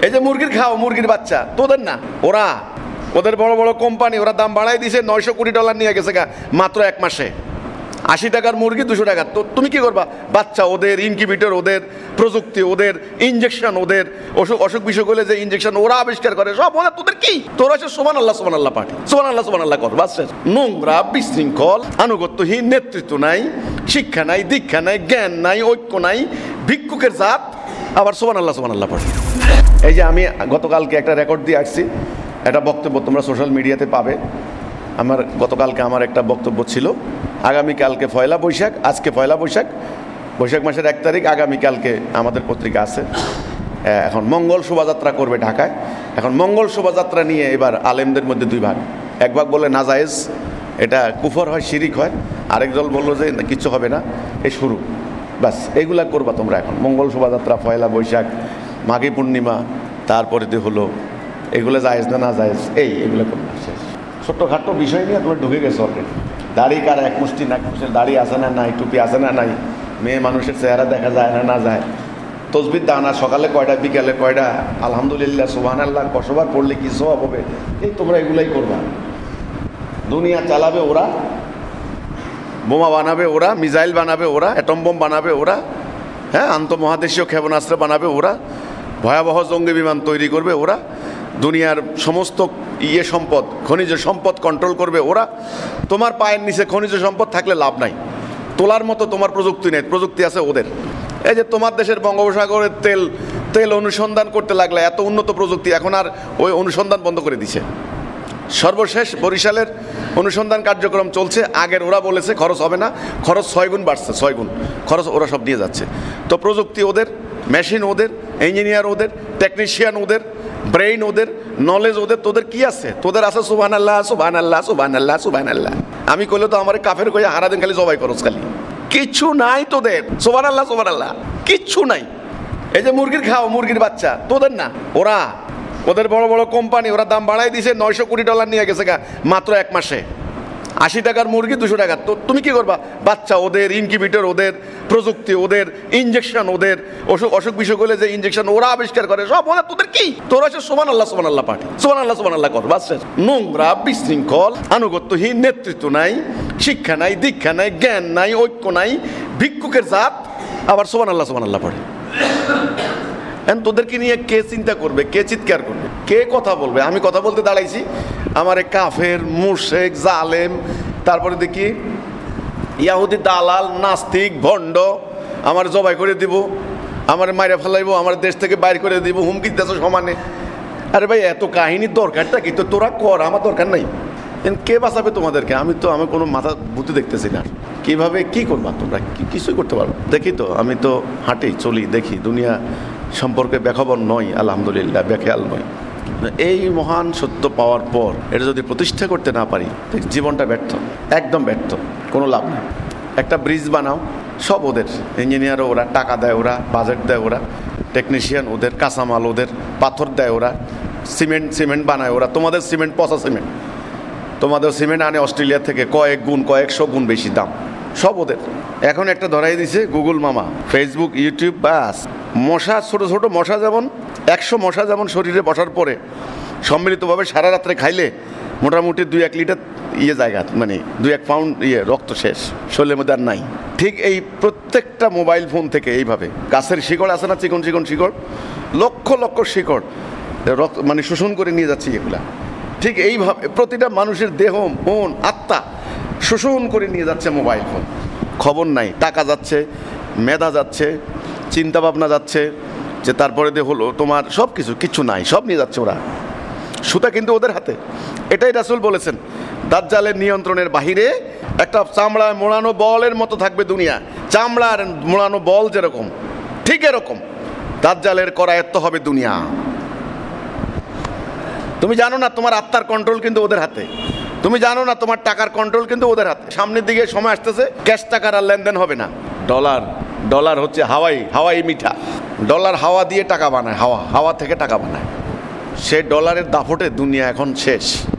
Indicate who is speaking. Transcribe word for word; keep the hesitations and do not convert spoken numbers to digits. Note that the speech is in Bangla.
Speaker 1: এই যে মুরগির খাও, মুরগির বাচ্চা তোদের না, ওরা ওদের বড় বড় কোম্পানি, ওরা দাম বাড়াই দিছে, নয়শো কোটি ডলার নিয়ে গেছে গা মাত্র এক মাসে। আশি টাকার মুরগি দুশো টাকা। তো তুমি কি করবা? বাচ্চা ওদের, ইনকিউবেটর ওদের, প্রযুক্তি ওদের, ইনজেকশন ওদের, অসুখ অসুখ বিসুখ হলে যে ইনজেকশন ওরা আবিষ্কার করে, সব ওদের। তোদের কি? তোরা হচ্ছে সোমান আল্লাহ সোমান আল্লাহ পার্টি, সোমান আল্লাহ সোমান আল্লাহ কর। বাস, নোংরা, বিশৃঙ্খল, আনুগত্যহীন, নেতৃত্ব নাই, শিক্ষা নাই, দীক্ষা নাই, জ্ঞান নাই, ঐক্য নাই, ভিক্ষুকের জাত, আবার সোমান আল্লাহ সোমান আল্লাহ পার্টি। এই যে আমি গতকালকে একটা রেকর্ড দিয়ে আসছি, একটা বক্তব্য তোমরা সোশ্যাল মিডিয়াতে পাবে। আমার গতকালকে আমার একটা বক্তব্য ছিল, আগামীকালকে পয়লা বৈশাখ, আজকে পয়লা বৈশাখ, বৈশাখ মাসের এক তারিখ, আগামীকালকে আমাদের পত্রিকা আছে। এখন মঙ্গল শোভাযাত্রা করবে ঢাকায়। এখন মঙ্গল শোভাযাত্রা নিয়ে এবার আলেমদের মধ্যে দুই ভাগ। এক ভাগ বলে নাজায়েজ, এটা কুফর হয়, শিরিক হয়। আরেক দল বললো যে কিচ্ছু হবে না, এই শুরু, বাস এইগুলা করবা তোমরা। এখন মঙ্গল শোভাযাত্রা, পয়লা বৈশাখ, মাঘী পূর্ণিমা, তারপরে দিয়ে হলো এগুলো জায়েজ না না জায়েজ, এই এগুলো করবা। শেষ ছোট্টখাটো বিষয় নিয়ে তোমরা ঢুকে গেছো অলরেডি। দাড়ি কার এক মুষ্টি, না মুষ্টির দাড়ি আছে না নাই, টুপি আছে না নাই, মেয়ে মানুষের চেহারা দেখা যায় না না যায়, তসবির দানা সকালে কয়টা বিকালে কয়টা, আলহামদুলিল্লাহ সুবহানাল্লাহ কসবার পড়লে কি সওয়াব হবে, এই তোমরা এগুলাই করবা। দুনিয়া চালাবে ওরা, বোমা বানাবে ওরা, মিসাইল বানাবে ওরা, অ্যাটম বোম বানাবে ওরা, হ্যাঁ আন্তঃমহাদেশীয় ক্ষেপণাস্ত্র বানাবে ওরা, ভয়াবহ জঙ্গি বিমান তৈরি করবে ওরা, দুনিয়ার সমস্ত ইয়ে সম্পদ, খনিজ সম্পদ কন্ট্রোল করবে ওরা। তোমার পায়ের নিচে খনিজ সম্পদ থাকলে লাভ নাই, তোলার মতো তোমার প্রযুক্তি নেই, প্রযুক্তি আছে ওদের। এই যে তোমার দেশের বঙ্গোপসাগরের তেল তেল অনুসন্ধান করতে লাগলে এত উন্নত প্রযুক্তি, এখন আর ওই অনুসন্ধান বন্ধ করে দিছে। সর্বশেষ বরিশালের অনুসন্ধান কার্যক্রম চলছে, আগের ওরা বলেছে খরচ হবে না, খরচ ছয় গুণ বাড়ছে, ছয় গুণ খরচ ওরা সব নিয়ে যাচ্ছে। তো প্রযুক্তি ওদের, মেশিন ওদের, ইঞ্জিনিয়ার ওদের, টেকনিশিয়ান ওদের, ব্রেইন ওদের, নলেজ ওদের। তোদের কি আছে? তোদের আছে সুবহানাল্লাহ সুবহানাল্লাহ সুবহানাল্লাহ সুবহানাল্লাহ। আমি কইলে তো আমার কাফের কইয়া হারা দিন খালি জবাই করস, খালি কিচ্ছু নাই তোদের। সুবহানাল্লাহ সুবহানাল্লাহ কিচ্ছু নাই। এই যে মুরগির খাও, মুরগির বাচ্চা তোদের না, ওরা ওদের বড় বড় কোম্পানি, ওরা দাম বাড়াই দিছে, নয়শো কোটি ডলার নিয়ে গেছে গা মাত্র এক মাসে। আশি টাকার মুরগি দুশো টাকা। তো তুমি কি করবা? বাচ্চা ওদের, ইনকিউবেটর ওদের, প্রযুক্তি ওদের, ইনজেকশন ওদের, অসুখ অসুখ বিসুখ হলে যে ইনজেকশন ওরা আবিষ্কার করে, সব ওদের। তোদের কি? তোরা হচ্ছে সোমান আল্লাহ সোমান আল্লাহ পার্টি, সোমান আল্লাহ সোমান আল্লাহ কর। বাস, নোংরা, বিশৃঙ্খল, আনুগত্যহীন, নেতৃত্ব নাই, শিক্ষা নাই, দীক্ষা নাই, জ্ঞান নাই, ঐক্য নাই, ভিক্ষুকের জাত, আবার সোমান আল্লাহ সোমান আল্লাহ পার্টি। এখন তোদেরকে নিয়ে কে চিন্তা করবে, কে চিৎকার করবে, কে কথা বলবে? আমি কথা বলতে দাঁড়াইছি, আমার কাফের, মুশরিক, জালেম, তারপরে দেখি ইয়াহুদি দালাল, নাস্তিক, ভণ্ড, আমার জবাই করে দিব, আমার মাইরা ফেলাইব, আমার দেশ থেকে বাইর করে দিব, হুমকি দিতেছ সমানে। আরে ভাই এত কাহিনীর দরকারটা কি? তো তোরা কর, আমার দরকার নাই। কে বাঁচাবে তোমাদেরকে? আমি তো আমি কোনো মাথা বুদ্ধি দেখতেছি না। কিভাবে কি করবা তোমরা? কিছুই করতে পারবো? দেখি তো, আমি তো হাঁটি, চলি, দেখি, দুনিয়া সম্পর্কে বেখবর নয়, আলহামদুলিল্লাহ, বেখেয়াল নয়। এই মহান সত্য পাওয়ার পর এটা যদি প্রতিষ্ঠা করতে না পারি, জীবনটা ব্যর্থ, একদম ব্যর্থ, কোনো লাভ নেই। একটা ব্রিজ বানাও, সব ওদের, ইঞ্জিনিয়ারও ওরা, টাকা দেয় ওরা, বাজেট দেয় ওরা, টেকনিশিয়ান ওদের, কাঁচামাল ওদের, পাথর দেয় ওরা, সিমেন্ট সিমেন্ট বানায় ওরা। তোমাদের সিমেন্ট পচা সিমেন্ট, তোমাদের সিমেন্ট আনে অস্ট্রেলিয়া থেকে কয়েক গুণ, কয়েকশো গুণ বেশি দাম, সব ওদের। এখন একটা ধরাই দিছে গুগল মামা, ফেসবুক, ইউটিউব, বাস। মশা, ছোট ছোট মশা যেমন, একশো মশা যেমন শরীরে বসার পরে সম্মিলিতভাবে সারা রাত্রে খাইলে মোটামুটি দুই এক লিটার ইয়ে জায়গা, মানে দুই এক পাউন্ড ইয়ে রক্ত শেষ, শরীরের মধ্যে আর নাই। ঠিক এই প্রত্যেকটা মোবাইল ফোন থেকে এইভাবে গাছের শিকড় আছে না, চিকন চিকন শিকড়, লক্ষ লক্ষ শিকড় রক্ত মানে শোষণ করে নিয়ে যাচ্ছে এগুলা। ঠিক এইভাবে প্রতিটা মানুষের দেহ, মন, আত্মা শোষণ করে নিয়ে যাচ্ছে মোবাইল ফোন। খবর নাই, টাকা যাচ্ছে, মেধা যাচ্ছে, চিন্তা ভাবনা যাচ্ছে, যে তারপরে দিয়ে হলো তোমার সব কিছু, কিচ্ছু নাই, সব নিয়ে যাচ্ছে ওরা। সুতা কিন্তু ওদের হাতে। এটাই রাসূল বলেছেন, দাজ্জালের নিয়ন্ত্রণের বাহিরে একটা চামড়ায় মোড়ানো বলের মতো থাকবে দুনিয়া। চামড়ার মোড়ানো বল যেরকম, ঠিক এরকম দাজ্জালের করায়ত্ত হবে দুনিয়া। তুমি জানো না তোমার আত্মার কন্ট্রোল কিন্তু ওদের হাতে। তুমি জানো না তোমার টাকার কন্ট্রোল কিন্তু ওদের হাতে। সামনের দিকে সময় আসতেছে ক্যাশ টাকার আর লেনদেন হবে না। ডলার ডলার হচ্ছে হাওয়াই, হাওয়াই মিঠা। ডলার হাওয়া দিয়ে টাকা বানায়, হাওয়া হাওয়া থেকে টাকা বানায়। সে ডলারের দাপটে দুনিয়া এখন শেষ।